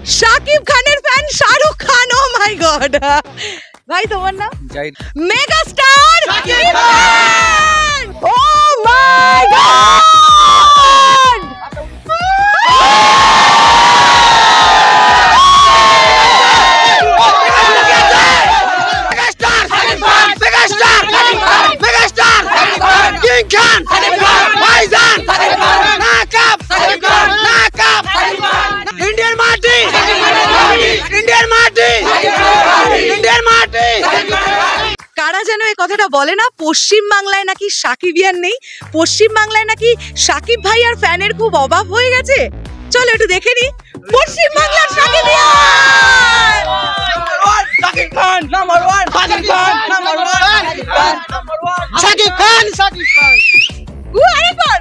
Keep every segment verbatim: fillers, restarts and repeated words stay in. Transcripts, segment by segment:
শাকিব খানের fan Shahrukh Khan. Oh my god ভাই তোমার নাম? Zahid. Mega star Shakib Khan. Oh my god কারা যেন এই কথাটা বলে না, পশ্চিম বাংলায় নাকি সাকিবিয়ান নেই, পশ্চিম বাংলায় নাকি সাকিব ভাই আর ফ্যানের খুব অভাব হয়ে গেছে। চলো একটু দেখে নি পশ্চিম বাংলার সাকিবিয়ান। Sakib Khan number one, Sakib Khan number one, Sakib Khan, Sakib Khan. ও আরেকবার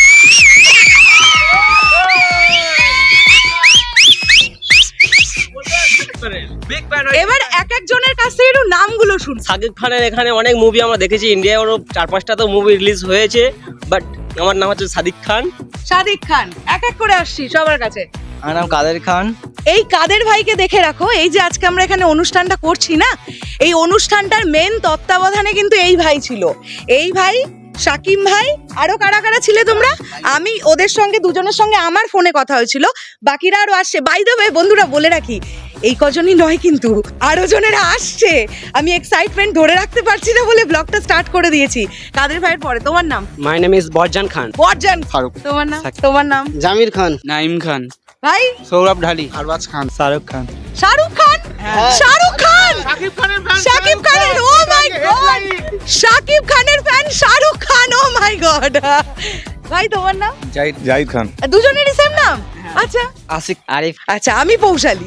এবার এক একজনের কাছ থেকে একটু নামগুলো শুন। সাকিব খানের এখানে অনেক মুভি আমরা দেখেছি, ইন্ডিয়ায় ওরও চার পাঁচটা তো মুভি রিলিজ হয়েছে, বাট আমার নাম হচ্ছে সাদিক খান। সাদিক খান এক এক করে আসছি সবার কাছে। আমার নাম কাদের খান। এই কাদের ভাইকে দেখে রাখো, এই যে আজকে আমরা এখানে অনুষ্ঠানটা করছি না, এই অনুষ্ঠানটার মেন তত্ত্বাবধানে কিন্তু এই ভাই ছিল। এই ভাই, শাকিব ভাই, আরো কারা কারা ছিলে তোমরা? আমি ওদের সঙ্গে দুজনের সঙ্গে আমার ফোনে কথা হয়েছিল, বাকিরা আরো আসছে। বাই দ্য ওয়ে বন্ধুরা বলে রাখি, এই কজনই নয় কিন্তু আরো জনেরা আসছে। আমি এক্সাইটমেন্ট ধরে রাখতে পারছি না বলে ব্লগটা স্টার্ট করে দিয়েছি। কাদের ভাইয়ের পরে তোমার নাম? My name is Borjan Khan. Borjan Faruk. তোমার নাম? তোমার নাম? জামির খান। নাইম খান। ভাই? সৌরভ ঢালি। আরবাজ খান। শাহরুখ খান। শাহরুখ খান? শাহরুখ খান? সাকিব খানের ফ্যান। শাকিব খানের। ও মাই গড, শাকিব খানের fan Shahrukh Khan. Oh my god. ভাই তোমার নাম? জাহিদ। জাহিদ খান। দুজনেরই সেম নাম? আচ্ছা আসিক আরিফ। আচ্ছা আমি পৌশালী।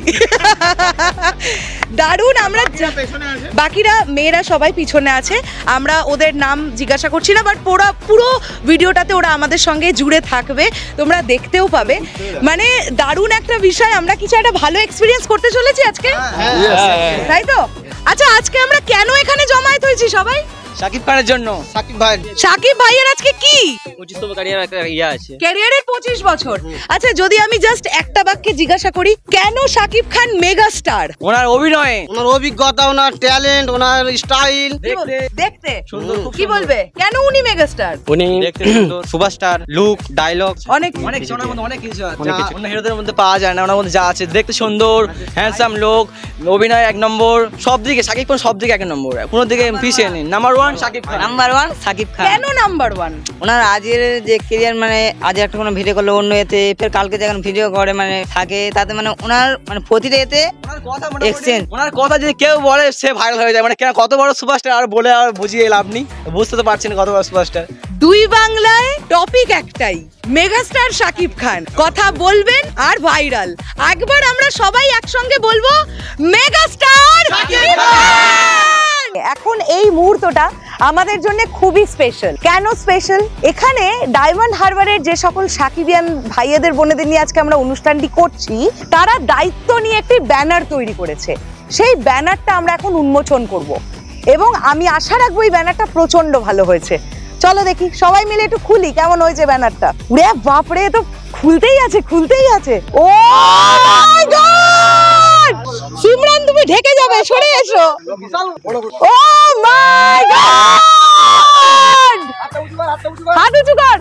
দারুণ। আমরা বাকিরা মেয়েরা সবাই পিছনে আছে, আমরা ওদের নাম জিজ্ঞাসা করছি না, বাট পুরো পুরো ভিডিওটাতে ওরা আমাদের সঙ্গে জুড়ে থাকবে, তোমরা দেখতেও পাবে। মানে দারুণ একটা বিষয়, আমরা কিছু একটা ভালো এক্সপিরিয়েন্স করতে চলেছি আজকে, তাই তো? আচ্ছা আজকে আমরা কেন এখানে জমায়েত হয়েছি সবাই? সাকিব খানের জন্য। সাকিব ভাই। সাকিব ভাইয়ের আজকে কি পঁচিশতম ক্যারিয়ার একটা ইয়ে আছে, ক্যারিয়ারের পঁচিশ বছর। আচ্ছা যদি আমি জাস্ট একটা বাক্যে জিজ্ঞাসা করি, কেন সাকিব খান মেগা স্টার? ওনার অভিনয়, ওনার অভিজ্ঞতা, ওনার ট্যালেন্ট, ওনার স্টাইল দেখতে সুন্দর। কি বলবে কেন উনি মেগা স্টার? উনি দেখতে সুন্দর, সুপারস্টার, লুক, ডায়লগ, অনেক অনেক কিছু, ওনার মধ্যে অনেক কিছু আছে, অন্য হিরোদের মধ্যে পাওয়া যায় না। ওনার মধ্যে যা আছে, দেখতে সুন্দর, হ্যান্ডসাম লোক, অভিনয় এক নম্বর, সব দিকে সাকিব খান, সব দিকে এক নম্বর, কোনো দিকে পিছিয়ে নেই। Number one Sakib Khan. Number one Sakib Khan. কেন নাম্বার ওয়ান? ওনার আজের যে ক্যারিয়ার, মানে আজ একটা কোনো ভিডিও করলে অন্য এতে, ফের কালকে যখন ভিডিও করে মানে থাকে, তাতে মানে ওনার মানে প্রতিটা এতে এক্সচেঞ্জ। ওনার কথা যদি কেউ বলে সে ভাইরাল হয়ে যায়, মানে কেন কত বড় সুপারস্টার, আর বলে আর বুঝিয়ে লাভ নেই, বুঝতে তো পারছেন কত বড় সুপারস্টার। দুই বাংলায় টপিক একটাই, মেগাস্টার শাকিব খান। কথা বলবেন আর ভাইরাল। একবার আমরা সবাই একসঙ্গে বলবো মেগাস্টার শাকিব খান। এখন এই মুহূর্তটা আমাদের জন্য খুবই স্পেশাল। কেন স্পেশাল? এখানে ডায়মন্ড হারবারের যে সকল সাকিবিয়ান ভাইয়েদের বোনেদের নিয়ে আজকে আমরা অনুষ্ঠানটি করছি, তারা দায়িত্ব নিয়ে একটি ব্যানার তৈরি করেছে। সেই ব্যানারটা আমরা এখন উন্মোচন করব এবং আমি আশা রাখবো এই ব্যানারটা প্রচন্ড ভালো হয়েছে। চলো দেখি সবাই মিলে একটু খুলি কেমন হয়েছে ব্যানারটা। উরে বাপরে, তো খুলতেই আছে খুলতেই আছে। ও মাই গড, সিমরান তুমি ঢেকে যাবে, সরে এসো। ও মাই গড, হাত উঁচু কর।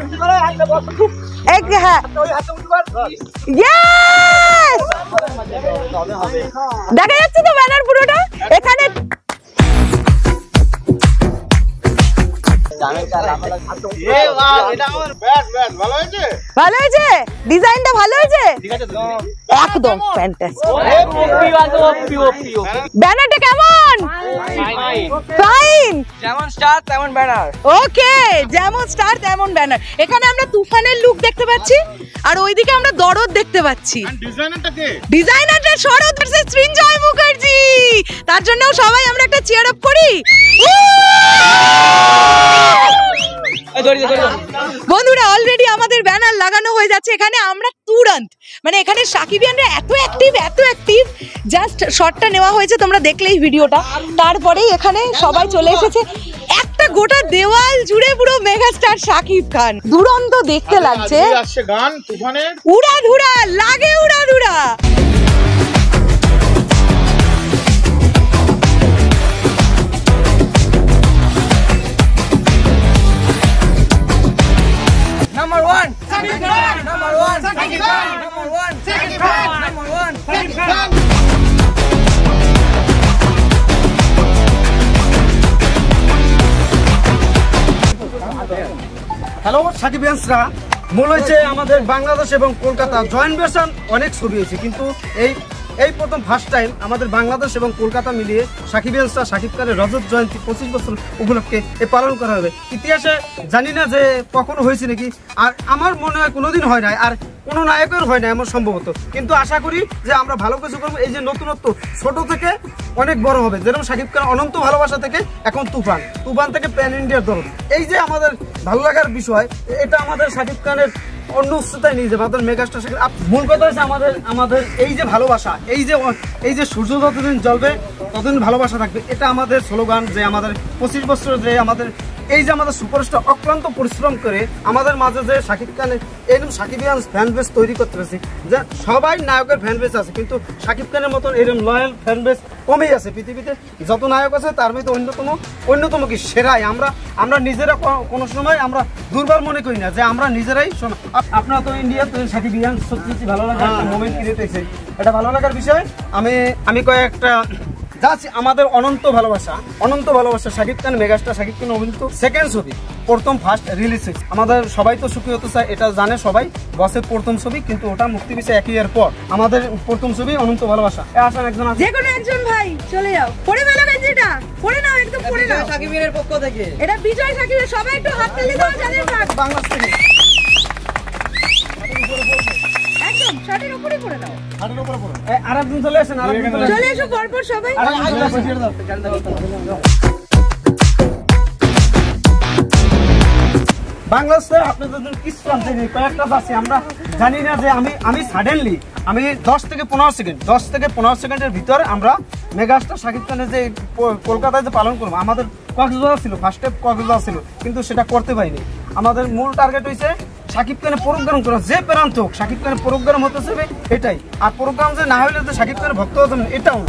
এক হ্যাঁ, ইয়েস, দেখা যাচ্ছে তো ব্যানার পুরোটা এখানে। ভালো হয়েছে, ডিজাইনটা ভালো হয়েছে, একদম ফ্যান্টাস্টিক। ব্যানারটা কেমন? ফাইন, যেমন স্টার তেমন ব্যানার। ওকে, যেমন স্টার তেমন ব্যানার। এখানে আমরা তুফানের লুক দেখতে পাচ্ছি, আর ওইদিকে আমরা দরদ দেখতে পাচ্ছি। ডিজাইনারটা শরৎ ভার্সেস সৃঞ্জয় মুখার্জি। তার জন্য সবাই আমরা একটা চিয়ার আপ করি। বন্ধুরা অলরেডি আমাদের ব্যানার লাগানো হয়ে যাচ্ছে এখানে। আমরা তুরন্ত মানে এখানে সাকিবিয়ানরা এত অ্যাক্টিভ এত অ্যাক্টিভ জাস্ট শটটা নেওয়া হয়েছে, তোমরা দেখলেই ভিডিওটা। তারপরেই এখানে সবাই চলে এসেছে, একটা গোটা দেওয়াল জুড়ে পুরো মেগাস্টার শাকিব খান। দুরন্ত দেখতে লাগছে, আসছে গান তুফানে উড়া ধুরা লাগে উড়া ধুরা। Number one, Shakib Khan. Number one, Shakib Khan. Number one, Shakib Khan. Number one, Shakib Khan. Hello সাকিবিয়ানসরা, মূল হয়েছে আমাদের বাংলাদেশ এবং কলকাতা জয়েন্ট ভার্সন অনেক ছবি হয়েছে, কিন্তু এই এই প্রথম ফার্স্ট টাইম আমাদের বাংলাদেশ এবং কলকাতা মিলিয়ে সাকিবিয়ানসরা শাকিব খানের রজত জয়ন্তী পঁচিশ বছর উপলক্ষে এ পালন করা হবে। ইতিহাসে জানি না যে কখনো হয়েছে নাকি, আর আমার মনে হয় কোনোদিন হয় নাই, আর কোনো নায়কের হয় না এমন সম্ভবত, কিন্তু আশা করি যে আমরা ভালো কিছু করবো। এই যে নতুনত্ব ছোট থেকে অনেক বড় হবে, যেরকম শাকিব খান অনন্ত ভালোবাসা থেকে এখন তুফান, তুফান থেকে প্যান ইন্ডিয়ার দরদ। এই যে আমাদের ভালো লাগার বিষয়, এটা আমাদের শাকিব খানের অন্য উচ্চতায় নিয়ে যাবে আমাদের মেগাস্টার শাকিব। মূল কথা হচ্ছে আমাদের আমাদের এই যে ভালোবাসা, এই যে এই যে সূর্য যতদিন জ্বলবে ততদিন ভালোবাসা থাকবে, এটা আমাদের স্লোগান। যে আমাদের পঁচিশ বছর যে আমাদের এই যে আমাদের সুপারস্টার অক্লান্ত পরিশ্রম করে আমাদের মাঝে যে শাকিব খানের এরকম সাকিবিয়ান ফ্যান বেস তৈরি করতে পেরেছি, যে সবাই নায়কের ফ্যান বেস আছে, কিন্তু শাকিব খানের মতন এরকম লয়াল ফ্যান বেস কমেই আছে। পৃথিবীতে যত নায়ক আছে তার মধ্যে অন্যতম অন্যতম কি সেরাই। আমরা আমরা নিজেরা কোনো সময় আমরা দুর্বল মনে করি না, যে আমরা নিজেরাই। আপনারা তো ইন্ডিয়া তো সাকিবিয়ান সত্যি ভালো লাগার একটা মোমেন্ট ক্রিয়েট হয়েছে, এটা ভালো লাগার বিষয়। আমি আমি কয়েকটা জাস্ট আমাদের অনন্ত ভালোবাসা অনন্ত ভালোবাসা শাকিব খান মেগাস্টার শাকিব খান অভিনীত সেকেন্ড ছবি, প্রথম ফার্স্ট রিলিজ হয়েছে। আমাদের সবাই তো সুখী হতে চায়, এটা জানে সবাই। বসের প্রথম ছবি, কিন্তু ওটা মুক্তি পেয়েছে এক ইয়ার পর। আমাদের প্রথম ছবি অনন্ত ভালোবাসা। আসেন একজন, যে কোনো একজন ভাই চলে যাও, পড়ে ফেলো যেটা পড়ে নাও, একদম পড়ে নাও। সাকিবের পক্ষ থেকে এটা বিজয় সাকিবের, সবাই একটু হাত তালি দাও যাদের ভাগ। বাংলাদেশ থেকে একদম শার্টের উপরে পড়ে নাও। আরেকজন চলে আসেন, আরেকজন চলে চলে এসো পরপর সবাই। বাংলাদেশে আপনাদের কিছু কয়েকটা আছে, আমরা জানি না যে আমি আমি সাডেনলি আমি দশ থেকে পনেরো সেকেন্ড দশ থেকে পনেরো সেকেন্ডের ভিতরে আমরা মেগাস্টার শাকিব খানের যে কলকাতায় যে পালন করবো। আমাদের কক্সবাজার ছিল, ফার্স্ট স্টেপ কক্সবাজার ছিল, কিন্তু সেটা করতে পারিনি। আমাদের মূল টার্গেট হয়েছে শাকিব খানের প্রোগ্রাম করা, যে প্রান্ত হোক শাকিব খানের প্রোগ্রাম হতে হবে এটাই। আর প্রোগ্রাম যে না হলে যে শাকিব খানের ভক্ত হতে হবে এটাও।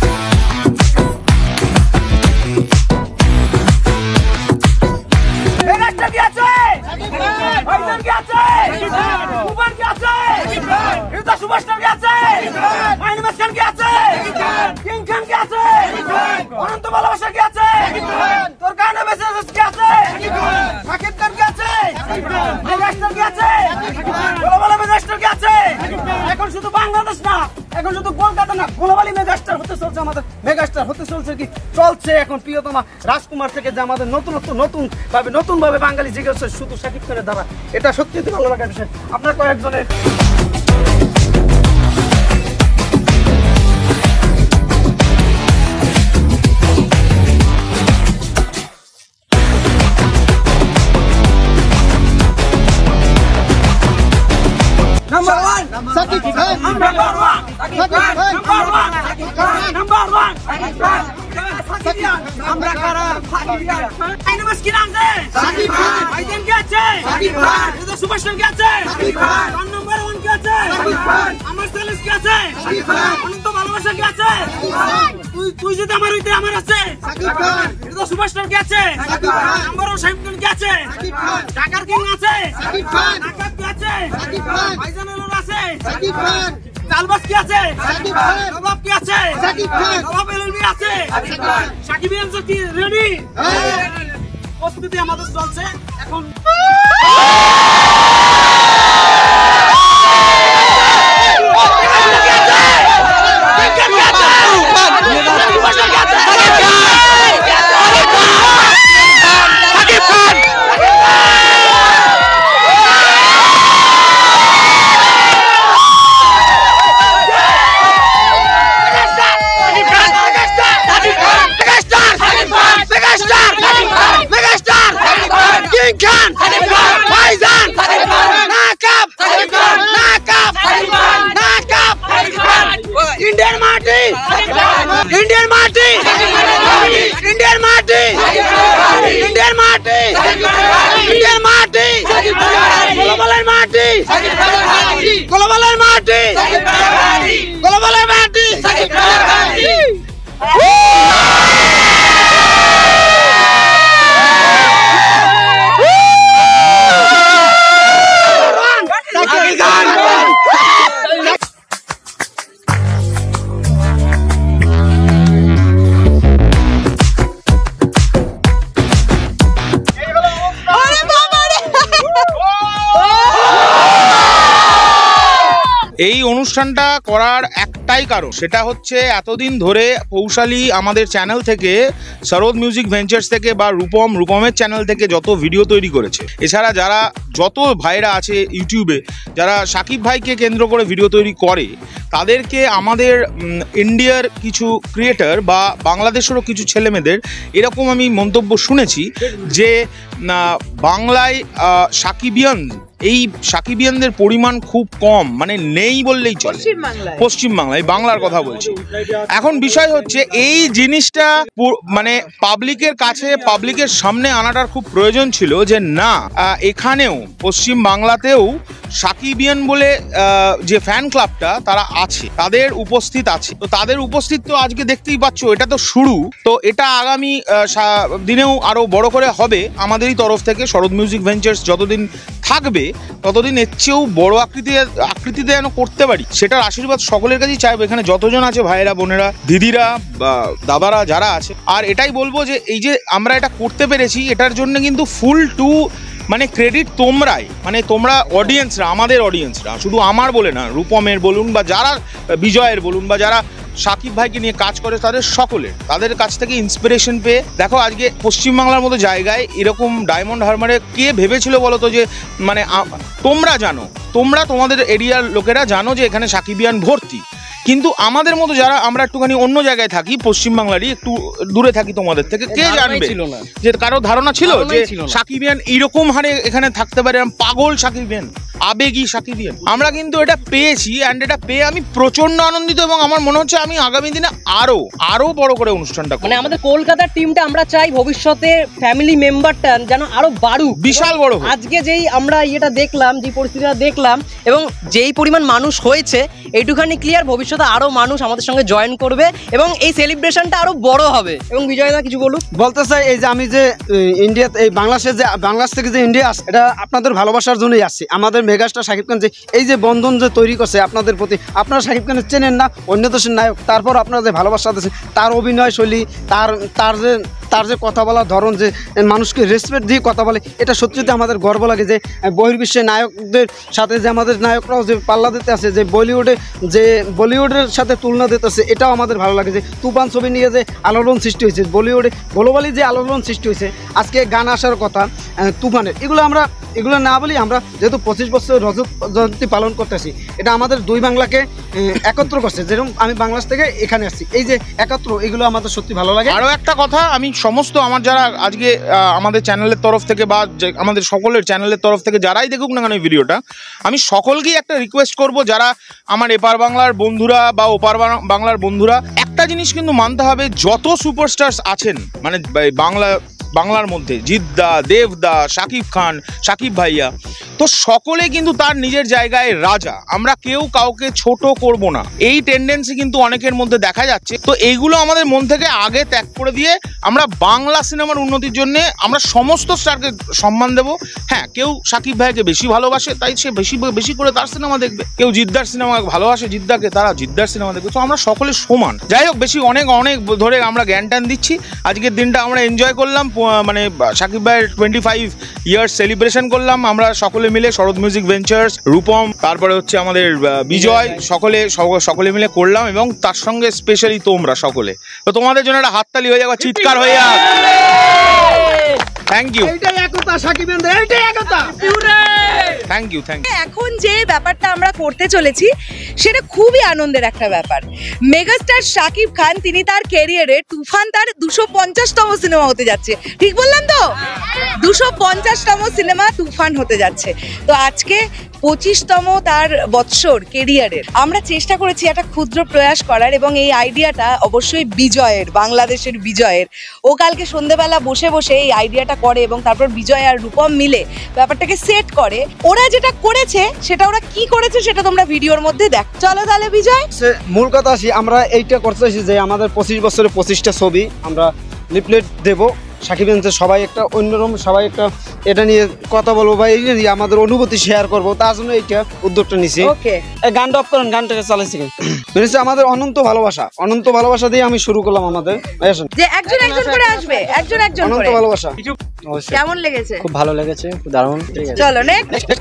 অনন্ত ভালোবাসা কি আছে, তোর কারণে বেঁচে কি আছে, শাকিব খান কি আছে, মেগাস্টার কি আছে, গ্লোবাল মেগাস্টার কি আছে। এখন শুধু বাংলাদেশ না, এখন শুধু কলকাতা না, গ্লোবালি মেগাস্টার হতে চলছে আমাদের। মেগাস্টার হতে চলছে কি চলছে এখন প্রিয়তমা রাজকুমার থেকে, যে আমাদের নতুনত্ব নতুন ভাবে নতুন ভাবে বাঙালি জেগে হচ্ছে শুধু শাকিব খানের দ্বারা। এটা সত্যি ভালো লাগার বিষয়। আপনার কয়েকজনের Number one, Shakib Khan. Number one, Shakib Khan. Number one, Shakib Khan. Number one, Shakib Khan. Shakib Khan. আমরা কারা? Shakib Khan. আইনবাস কি নাম আছে? Shakib Khan. আইজেন কি আছে? Shakib Khan. এটা সুপারস্টার কি আছে? Shakib Khan. নাম্বার ওয়ান কি আছে? Shakib Khan. আমার সেলেস কি আছে? Shakib Khan. অনন্ত ভালোবাসা কি আছে? Shakib Khan. তুই তুই যদি আমার হইতে আমার আছে? Shakib Khan. এটা সুপারস্টার কি আছে? Shakib Khan. Number one Shakib Khan কি আছে? Shakib Khan. ঢাকার কিং আছে? Shakib Khan. ঢাকা কি আছে? Shakib Khan. ভাইজানের আছে? Shakib Khan. চালবাস কি আছে? Shakib Khan. নবাব কি আছে? Shakib Khan. নবাব এলএলবি আছে? Shakib Khan. শাকিব খান কি রেডি? হ্যাঁ, প্রস্তুতি আমাদের চলছে এখন। King Khan! Shakib Khan! Faizan! মাটি গ্লোবালের মাটি গ্লোবালের মাটি এই অনুষ্ঠানটা করার একটাই কারণ, সেটা হচ্ছে এতদিন ধরে পৌশালী আমাদের চ্যানেল থেকে, সরোদ মিউজিক ভেঞ্চার্স থেকে বা রূপম রূপমের চ্যানেল থেকে যত ভিডিও তৈরি করেছে, এছাড়া যারা যত ভাইরা আছে ইউটিউবে যারা সাকিব ভাইকে কেন্দ্র করে ভিডিও তৈরি করে, তাদেরকে আমাদের ইন্ডিয়ার কিছু ক্রিয়েটার বা বাংলাদেশেরও কিছু ছেলেমেয়েদের এরকম আমি মন্তব্য শুনেছি যে বাংলায় সাকিবিয়ান এই সাকিবিয়ানদের পরিমাণ খুব কম, মানে নেই বললেই চলে পশ্চিমবাংলায়, বাংলার কথা বলছি। এখন বিষয় হচ্ছে এই জিনিসটা মানে পাবলিকের কাছে, পাবলিকের সামনে আনাটার খুব প্রয়োজন ছিল যে না, এখানেও পশ্চিম বাংলাতেও সাকিবিয়ান বলে যে ফ্যান ক্লাবটা তারা আছে, তাদের উপস্থিত আছে। তো তাদের উপস্থিত তো আজকে দেখতেই পাচ্ছ, এটা তো শুরু। তো এটা আগামী দিনেও আরো বড় করে হবে আমাদেরই তরফ থেকে। সরোদ মিউজিক ভেঞ্চার্স যতদিন থাকবে ততদিন এর চেয়েও বড় আকৃতি আকৃতিতে যেন করতে পারি, সেটার আশীর্বাদ সকলের কাছেই চাইবো। এখানে যতজন আছে ভাইয়েরা, বোনেরা, দিদিরা, দাদারা যারা আছে, আর এটাই বলবো যে এই যে আমরা এটা করতে পেরেছি, এটার জন্য কিন্তু ফুল টু মানে ক্রেডিট তোমরাই, মানে তোমরা অডিয়েন্সরা, আমাদের অডিয়েন্সরা, শুধু আমার বলে না, রূপমের বলুন বা যারা বিজয়ের বলুন বা যারা সাকিব ভাইকে নিয়ে কাজ করে, তাদের সকলের তাদের কাছ থেকে ইন্সপিরেশন পেয়ে দেখো আজকে পশ্চিমবাংলার মতো জায়গায় এরকম ডায়মন্ড হারবারে কে ভেবেছিল বলো তো যে মানে তোমরা জানো, তোমরা তোমাদের এরিয়ার লোকেরা জানো যে এখানে সাকিবিয়ান ভর্তি, কিন্তু আমাদের মতো যারা আমরা একটুখানি অন্য জায়গায় থাকি, পশ্চিমবাংলারই একটু দূরে থাকি তোমাদের থেকে, কে জানবে যে কারো ধারণা ছিল যে সাকিবিয়ান এইরকম হারে এখানে থাকতে পারে, পাগল সাকিবিয়ান, আবেগী সাকিবিয়ান। আমরা কিন্তু এটা পেয়েছি, অ্যান্ড এটা পেয়ে আমি প্রচন্ড আনন্দিত, এবং আমার মনে হচ্ছে আমি আগামী দিনে আরো আরো বড় করে অনুষ্ঠানটা মানে আমাদের কলকাতার টিমটা আমরা চাই ভবিষ্যতে ফ্যামিলি মেম্বারটা যেন আরো বাড়ুক, বিশাল বড়। আজকে যেই আমরা ইয়েটা দেখলাম, যে পরিস্থিতিটা দেখলাম, এবং যেই পরিমাণ মানুষ হয়েছে, এইটুখানি ক্লিয়ার ভবিষ্যতে আরো মানুষ আমাদের সঙ্গে জয়েন করবে এবং এই সেলিব্রেশনটা আরো বড় হবে। এবং বিজয়দা কিছু বলুক। বলতে চাই এই যে আমি যে ইন্ডিয়াতে, এই বাংলাদেশে যে বাংলাদেশ থেকে যে ইন্ডিয়া আসছে, এটা আপনাদের ভালোবাসার জন্যই আসছে। আমাদের মেগাস্টার শাকিব খান যে এই যে বন্ধন যে তৈরি করছে আপনাদের প্রতি, আপনারা শাকিব খানের চেনেন না, অন্য দেশের নায়ক, তারপর আপনারা যে ভালোবাসা দিচ্ছেন, তার অভিনয় শৈলী, তার তার যে তার যে কথা বলার ধরন, যে মানুষকে রেসপেক্ট দিয়ে কথা বলে, এটা সত্যিতে আমাদের গর্ব লাগে যে বহির্বিশ্বের নায়কদের সাথে যে আমাদের নায়করাও যে পাল্লা দিতে আছে, যে বলিউডে যে বলিউডের সাথে তুলনা দিতেছে, এটাও আমাদের ভালো লাগে। যে তুফান ছবি নিয়ে যে আলোড়ন সৃষ্টি হয়েছে, বলিউডে গ্লোবালি যে আলোড়ন সৃষ্টি হয়েছে, আজকে গান আসার কথা তুফানের, এগুলো আমরা এগুলো না বলি, আমরা যেহেতু পঁচিশ বছর রজত জয়ন্তী পালন করতেছি, এটা আমাদের দুই বাংলাকে একত্র করছে। যেরকম আমি বাংলাদেশ থেকে এখানে আসছি, এই যে একত্র, এগুলো আমাদের সত্যি ভালো লাগে। আরও একটা কথা, আমি সমস্ত আমার যারা আজকে আমাদের চ্যানেলের তরফ থেকে বা আমাদের সকলের চ্যানেলের তরফ থেকে যারাই দেখুক না কেন এই ভিডিওটা, আমি সকলকেই একটা রিকোয়েস্ট করব, যারা আমার এপার বাংলার বন্ধুরা বা ওপার বাংলার বন্ধুরা, একটা জিনিস কিন্তু মানতে হবে, যত সুপারস্টার্স আছেন মানে বাংলা বাংলার মধ্যে, জিদ্দা, দেবদা, শাকিব খান, শাকিব ভাইয়া, তো সকলে কিন্তু তার নিজের জায়গায় রাজা। আমরা কেউ কাউকে ছোট করব না, এই টেন্ডেন্সি কিন্তু অনেকের মধ্যে দেখা যাচ্ছে। তো এইগুলো আমাদের মন থেকে আগে ত্যাগ করে দিয়ে আমরা বাংলা সিনেমার উন্নতির জন্য আমরা সমস্ত স্টারকে সম্মান দেব। হ্যাঁ, কেউ শাকিব ভাইকে বেশি ভালোবাসে, তাই সে বেশি বেশি করে তার সিনেমা দেখবে, কেউ জিদ্দার সিনেমা ভালোবাসে, জিদ্দাকে তারা জিদ্দার সিনেমা দেখবে। তো আমরা সকলে সমান। যাই হোক, বেশি অনেক অনেক ধরে আমরা জ্ঞান টান দিচ্ছি। আজকের দিনটা আমরা এনজয় করলাম, মানে শাকিব ভাইয়ের টোয়েন্টি ফাইভ ইয়ার্স সেলিব্রেশন করলাম আমরা সকলে মিলে, সরোদ মিউজিক ভেঞ্চার্স, রূপম, তারপরে হচ্ছে আমাদের বিজয়, সকলে সকলে মিলে করলাম, এবং তার সঙ্গে স্পেশালি তোমরা সকলে। তো তোমাদের জন্য একটা হাততালি হয়ে যাক, চিৎকার হয়ে যাক। Thank you. এইটাই একতা সাকিবেন্দ্র, এইটাই একতা। Thank you thank you. এখন যে ব্যাপারটা আমরা করতে চলেছি সেটা খুবই আনন্দের একটা ব্যাপার। মেগাস্টার শাকিব খান তিনি তার ক্যারিয়ারে তুফান তার দুশো পঞ্চাশতম সিনেমা হতে যাচ্ছে, ঠিক বললাম তো? দুশো পঞ্চাশতম সিনেমা তুফান হতে যাচ্ছে। তো আজকে পঁচিশতম তার বৎসর কেরিয়ারের আমরা চেষ্টা করেছি একটা ক্ষুদ্র প্রয়াস করার, এবং এই আইডিয়াটা অবশ্যই বিজয়ের, বাংলাদেশের বিজয়ের। ও কালকে সন্ধ্যেবেলা বসে বসে এই আইডিয়াটা করে এবং তারপর বিজয় আর রূপম মিলে ব্যাপারটাকে সেট করে। ওরা যেটা করেছে সেটা ওরা কি করেছে সেটা তোমরা ভিডিওর মধ্যে দেখ। চলো তাহলে বিজয়, মূল কথা আসি, আমরা এইটা করতে চাইছি যে আমাদের পঁচিশ বছরের পঁচিশটা ছবি আমরা লিফলেট দেবো সাকিব খানের, সবাই একটা অন্যরকম সবাই একটা এটা নিয়ে কথা বলবো বা এই নিয়ে আমাদের অনুভূতি শেয়ার করবো, তার জন্য এইটা উদ্যোগটা নিছি। ওকে, এই গানটা অফ করেন, গানটাকে চালাইছি। মানে আমাদের অনন্ত ভালোবাসা, অনন্ত ভালোবাসা দিয়ে আমি শুরু করলাম আমাদের, যে একজন একজন করে আসবে, একজন একজন অনন্ত করে। ভালোবাসা কেমন লেগেছে? খুব ভালো লেগেছে, খুব দারুণ। চলো নেক্সট।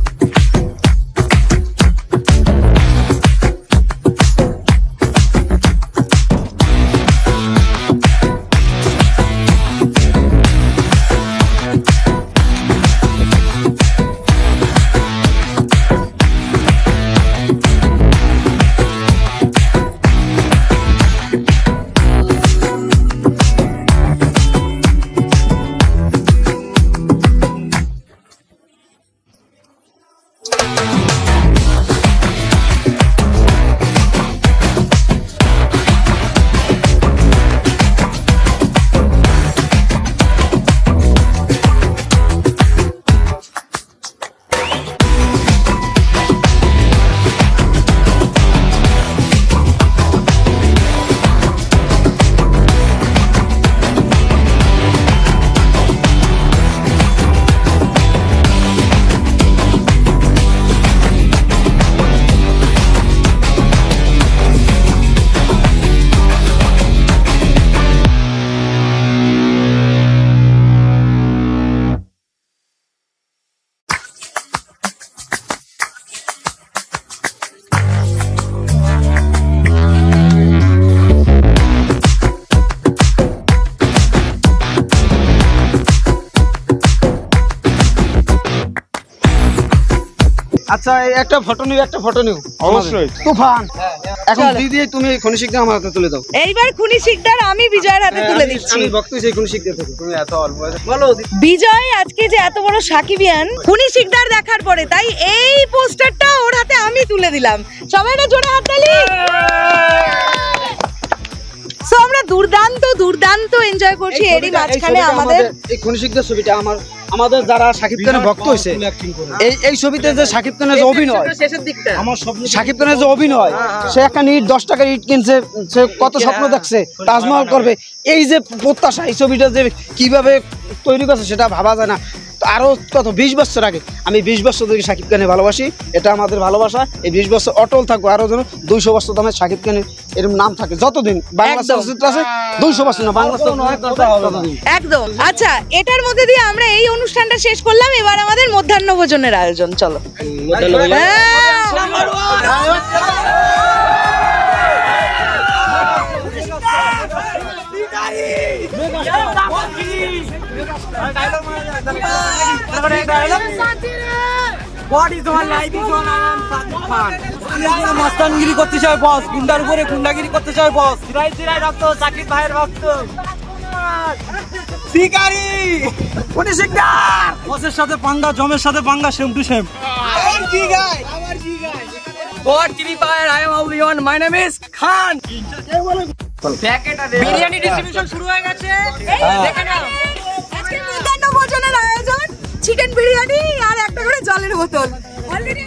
আচ্ছা একটা ফটো নিও, একটা ফটো নিও অবশ্যই। তুফান এখন দিদি তুমি খুনি শিকদার আমার হাতে তুলে দাও। এইবার খুনি শিকদার আমি বিজয়ের হাতে তুলে দিচ্ছি। আমি ভক্ত সেই খুনি শিকদার থেকে, তুমি এত অল্প বলো। বিজয় আজকে যে এত বড় সাকিবিয়ান, খুনি শিকদার দেখার পরে তাই এই পোস্টারটা ওর হাতে আমি তুলে দিলাম। সবাই না জোরে হাততালি। সো আমরা দুর্দান্ত দুর্দান্ত এনজয় করছি। এরই মাঝখানে আমাদের এই খুনি শিকদার ছবিটা আমার আমাদের যারা শাকিব খানের ভক্ত হয়েছে, এই এই ছবিতে যে শাকিব খানের যে অভিনয়, শেষের দিকটা আমার স্বপ্ন শাকিব খানের যে অভিনয়, সে একটা ইট দশ টাকার ইট কিনছে, সে কত স্বপ্ন দেখছে তাজমহল করবে, এই যে প্রত্যাশা, এই ছবিটা যে কিভাবে তৈরি করছে সেটা ভাবা যায় না। আরো কত বিশ বছর আগে, আমি বিশ বছর ধরে শাকিব খানের ভালোবাসি, এটা আমাদের ভালোবাসা। এই বিশ বছর অটল থাকবো, আরো যেন দুইশো বছর দামে শাকিব খানের এরকম নাম থাকে যতদিন বাংলা চলচ্চিত্র আছে। দুইশো বছর না, বাংলা একদম। আচ্ছা, এটার মধ্যে দিয়ে আমরা এই অনুষ্ঠানটা শেষ করলাম। এবার আমাদের মধ্যাহ্ন ভোজনের আয়োজন, চলো। মাস্তানগিরি করতে চায় বস, গুন্ডার উপরে গুন্ডাগিরি করতে চায় বস। সিরাই সিরাই রক্ত, সাকিব ভাইয়ের রক্ত। শিকারি খুনি শিকদার, বসের সাথে পাঙ্গা, জমের সাথে পাঙ্গা, সেম টু সেম। আবার কি গায়, আবার কি গায়। গড কৃপায় I am only one, my name is Khan. Biryani distribution শুরু হয়ে গেছে, দেখে নাও। আজকে মধ্যাহ্ন ভোজনের আয়োজন চিকেন বিরিয়ানি আর একটা করে জলের বোতল। অলরেডি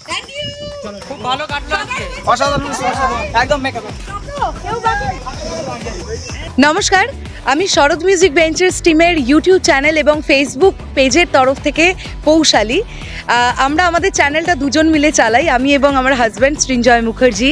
ভালো কাটলো, অসাধারণ, একদম মেকআপ। নমস্কার, আমি শরৎ মিউজিক ভেঞ্চার্স টিমের ইউটিউব চ্যানেল এবং ফেসবুক পেজের তরফ থেকে পৌশালী। আমরা আমাদের চ্যানেলটা দুজন মিলে চালাই, আমি এবং আমার হাজব্যান্ড সৃঞ্জয় মুখার্জি।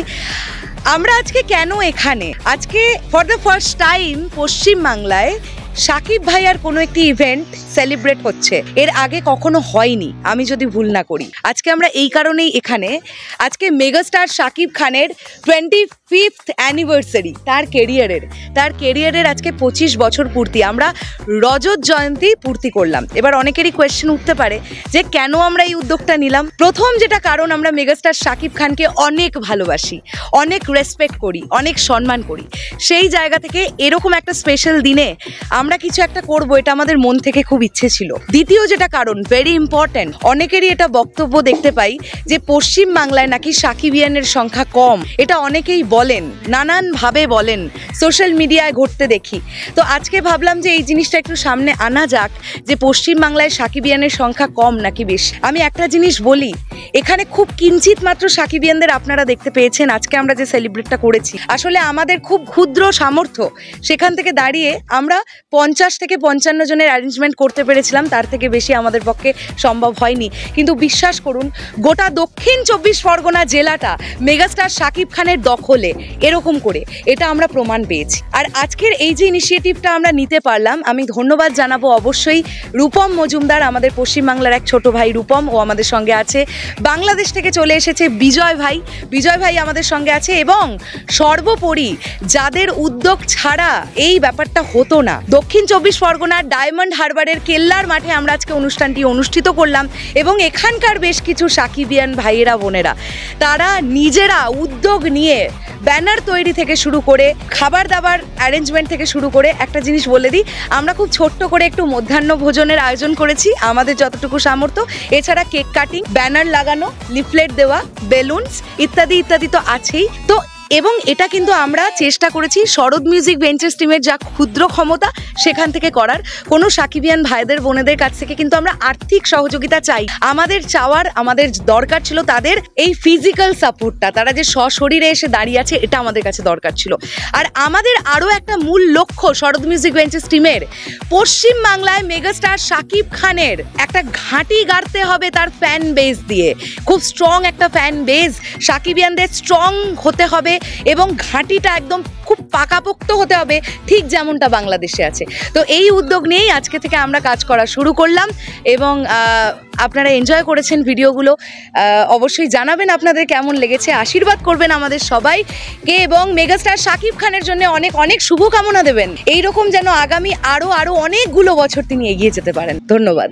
আমরা আজকে কেন এখানে, আজকে ফর দ্য ফার্স্ট টাইম পশ্চিমবাংলায় শাকিব ভাইয়ার কোনো একটি ইভেন্ট সেলিব্রেট হচ্ছে, এর আগে কখনো হয়নি আমি যদি ভুল না করি। আজকে আমরা এই কারণেই এখানে, আজকে মেগাস্টার শাকিব খানের টোয়েন্টি ফিফথ অ্যানিভার্সারি, তার কেরিয়ারের তার কেরিয়ারের আজকে পঁচিশ বছর পূর্তি, আমরা রজত জয়ন্তী পূর্তি করলাম। এবার অনেকেরই কোয়েশ্চেন উঠতে পারে যে কেন আমরা এই উদ্যোগটা নিলাম। প্রথম যেটা কারণ, আমরা মেগাস্টার শাকিব খানকে অনেক ভালোবাসি, অনেক রেসপেক্ট করি, অনেক সম্মান করি। সেই জায়গা থেকে এরকম একটা স্পেশাল দিনে আমরা কিছু একটা করবো, এটা আমাদের মন থেকে খুব ইচ্ছে ছিল। দ্বিতীয় যেটা কারণ, ভেরি ইম্পর্টেন্ট, অনেকেরই এটা বক্তব্য দেখতে পাই যে পশ্চিম বাংলায় নাকি সাকিবিয়ানের সংখ্যা কম। এটা অনেকেই বলেন, নানান ভাবে বলেন, সোশ্যাল মিডিয়ায় ঘটতে দেখি। তো আজকে ভাবলাম যে এই জিনিসটা একটু সামনে আনা যাক, যে পশ্চিম বাংলায় সাকিবিয়ানের সংখ্যা কম নাকি বেশি। আমি একটা জিনিস বলি, এখানে খুব কিঞ্চিত মাত্র সাকিবিয়ানদের আপনারা দেখতে পেয়েছেন আজকে আমরা যে সেলিব্রেটটা করেছি। আসলে আমাদের খুব ক্ষুদ্র সামর্থ্য, সেখান থেকে দাঁড়িয়ে আমরা পঞ্চাশ থেকে পঞ্চান্ন জনের অ্যারেঞ্জমেন্ট করতে পেরেছিলাম, তার থেকে বেশি আমাদের পক্ষে সম্ভব হয়নি। কিন্তু বিশ্বাস করুন, গোটা দক্ষিণ চব্বিশ পরগনা জেলাটা মেগাস্টার শাকিব খানের দখলে, এরকম করে এটা আমরা প্রমাণ পেয়েছি। আর আজকের এই যে ইনিশিয়েটিভটা আমরা নিতে পারলাম, আমি ধন্যবাদ জানাবো অবশ্যই রূপম মজুমদার, আমাদের পশ্চিমবাংলার এক ছোট ভাই রূপম, ও আমাদের সঙ্গে আছে। বাংলাদেশ থেকে চলে এসেছে বিজয় ভাই, বিজয় ভাই আমাদের সঙ্গে আছে। এবং সর্বোপরি যাদের উদ্যোগ ছাড়া এই ব্যাপারটা হতো না, দক্ষিণ চব্বিশ পরগনার ডায়মন্ড হারবারের কেল্লার মাঠে আমরা আজকে অনুষ্ঠানটি অনুষ্ঠিত করলাম। এবং এখানকার বেশ কিছু সাকিবিয়ান ভাইয়েরা বোনেরা, তারা নিজেরা উদ্যোগ নিয়ে ব্যানার তৈরি থেকে শুরু করে খাবার দাবার অ্যারেঞ্জমেন্ট থেকে শুরু করে, একটা জিনিস বলে দিই, আমরা খুব ছোট্ট করে একটু মধ্যাহ্ন ভোজনের আয়োজন করেছি আমাদের যতটুকু সামর্থ্য। এছাড়া কেক কাটিং, ব্যানার লাগানো, লিফলেট দেওয়া, বেলুনস ইত্যাদি ইত্যাদি তো আছেই। তো এবং এটা কিন্তু আমরা চেষ্টা করেছি শরৎ মিউজিক ভেঞ্চার্স টিমের যা ক্ষুদ্র ক্ষমতা সেখান থেকে করার। কোনো সাকিবিয়ান ভাইদের বোনেদের কাছ থেকে কিন্তু আমরা আর্থিক সহযোগিতা চাই। আমাদের চাওয়ার, আমাদের দরকার ছিল তাদের এই ফিজিক্যাল সাপোর্টটা, তারা যে সশরীরে এসে দাঁড়িয়ে আছে, এটা আমাদের কাছে দরকার ছিল। আর আমাদের আরও একটা মূল লক্ষ্য শরৎ মিউজিক ভেঞ্চার্স টিমের, পশ্চিম বাংলায় মেগাস্টার শাকিব খানের একটা ঘাঁটি গাড়তে হবে তার ফ্যান বেস দিয়ে, খুব স্ট্রং একটা ফ্যান বেস, সাকিবিয়ানদের স্ট্রং হতে হবে এবং ঘাঁটিটা একদম খুব পাকাপোক্ত হতে হবে, ঠিক যেমনটা বাংলাদেশে আছে। তো এই উদ্যোগ নিয়েই আজকে থেকে আমরা কাজ করা শুরু করলাম। এবং আপনারা এনজয় করেছেন ভিডিওগুলো, অবশ্যই জানাবেন আপনাদের কেমন লেগেছে, আশীর্বাদ করবেন আমাদের সবাইকে এবং মেগাস্টার শাকিব খানের জন্য অনেক অনেক শুভকামনা দেবেন। এইরকম যেন আগামী আরও আরও অনেকগুলো বছর তিনি এগিয়ে যেতে পারেন। ধন্যবাদ।